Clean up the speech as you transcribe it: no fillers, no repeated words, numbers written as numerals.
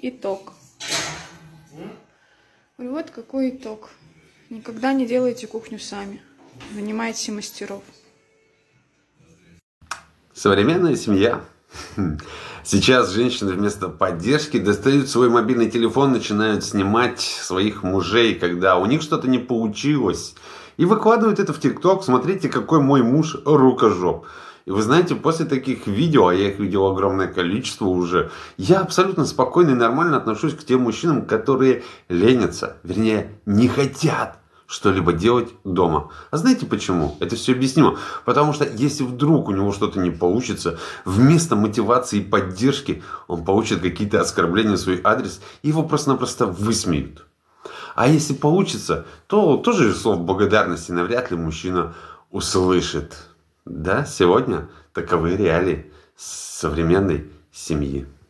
итог. Вот какой итог. Никогда не делайте кухню сами. Нанимайте мастеров. Современная семья. Сейчас женщины вместо поддержки достают свой мобильный телефон, начинают снимать своих мужей, когда у них что-то не получилось. И выкладывают это в ТикТок. Смотрите, какой мой муж рукожоп. И вы знаете, после таких видео, а я их видел огромное количество уже, я абсолютно спокойно и нормально отношусь к тем мужчинам, которые ленятся, вернее, не хотят что-либо делать дома. А знаете почему? Это все объяснимо. Потому что если вдруг у него что-то не получится, вместо мотивации и поддержки он получит какие-то оскорбления в свой адрес, и его просто-напросто высмеют. А если получится, то тоже слов благодарности навряд ли мужчина услышит. Да, сегодня таковы реалии современной семьи.